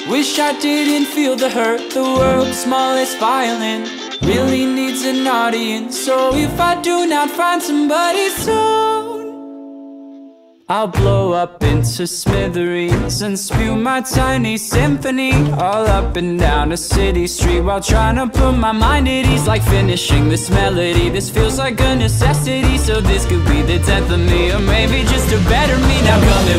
Wish I didn't feel the hurt. The world's smallest violin really needs an audience. So if I do not find somebody soon, I'll blow up into smithereens and spew my tiny symphony all up and down a city street, while trying to put my mind at ease. Like finishing this melody, this feels like a necessity. So this could be the death of me, or maybe just a better me. Now come